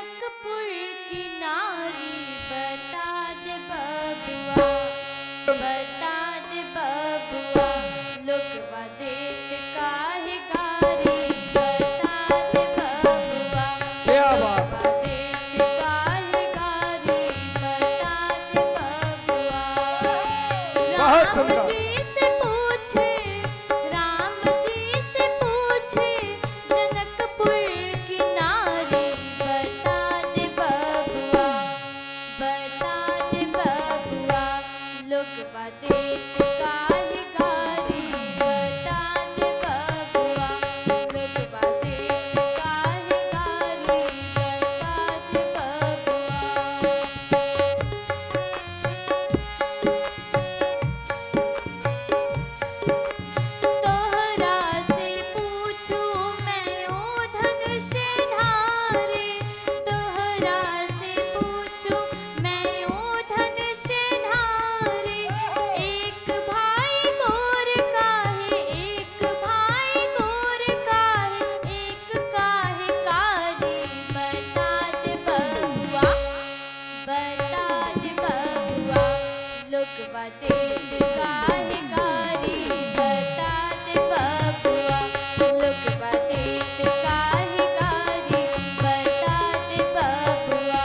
जनकपुर की नारी बता दे बबुआ, बता दे बबुआ, लोगवा देत काहे गारी, बता दे बबुआ, लोगवा देत काहे गारी, बता दे बबुआ। राम जी से पूछे, राम जी से पूछे, जनकपुर की नारी बता दे बबुआ, बता दे बबुआ, लोगवा देत काहे गारी, बता दे बबुआ, लोगवा देत काहे गारी, बता दे बबुआ। तोहरा से पूछूं मैं ओ धनुषधारी, तोहरा से पूछूं मैं ओ धनुषधारी, एक भाई गोर काहे, एक भाई गोर काहे, एक काहे कारी, बता दे बबुआ, बता दे बबुआ, लोगवा देत काहे गारी, बता दे बबुआ, लोगवा देत काहे गारी, बता दे बबुआ।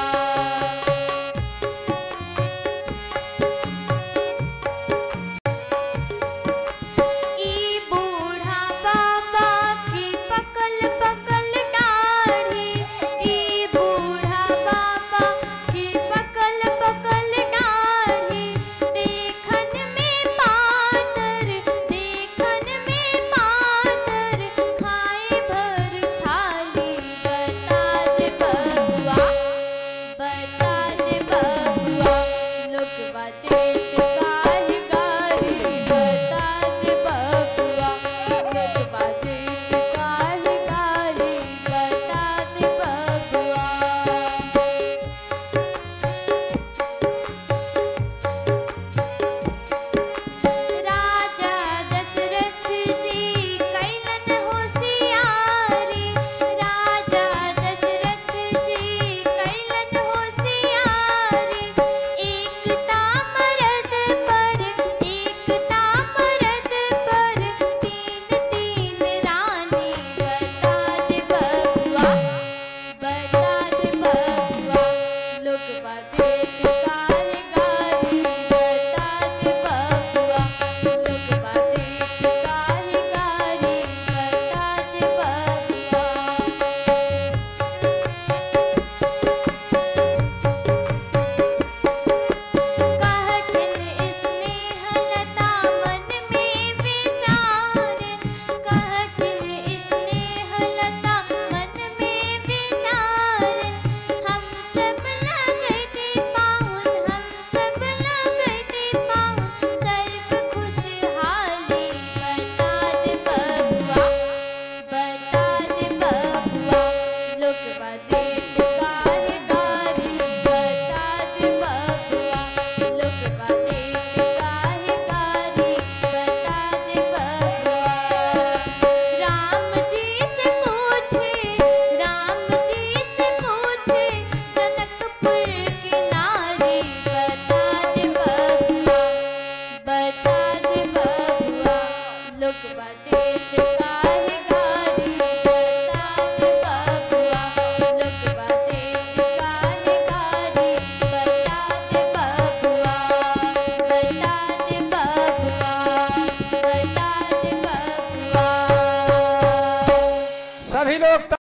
ई बूढ़ा बाबा की पकल पकल दाढ़ी, ई बूढ़ा बाबा की पकल पकल दाढ़ी, देखन में पातर, देखन में पातर, खाए भर थाली, बता दे बबुआ, बता दे बबुआ, लोगवा देत काहे गारी, बता दे बबुआ, लोगवा देत काहे गारी, बता दे बबुआ। राजा दशरथ जी कैलन होशियारी, राजा दशरथ जी कैलन होशियारी, एकता मरद पर, एकता मरद पर, तीन तीन रानी, बता दे बबुआ, बता दे बबुआ, लोगवा देत काहे गारी, बता दे बबुआ, लोगवा देत काहे गारी, बता दे बबुआ। कहथिन स्नेहलता मन में विचारन, कहथिन स्नेहलता मन में विचारन, हम सब लगते पाहुन, हम सब लगते पाहुन, सर्व खुशहाली, बता दे बबुआ, बता दे बबुआ, लोगवा देत काहे गारी, बता दे बबुआ, लोगवा देत काहे गारी, बता दे बबुआ। राम जी से पूछे, राम जी से पूछे, जनकपुर की नारी बता दे बबुआ, बता दे बबुआ, लोगवा देत काहे गारी, बता दे बबुआ, लोगवा देत काहे गारी, बता दे बबुआ, बता दे बबुआ, बता दे बबुआ। सभी लोग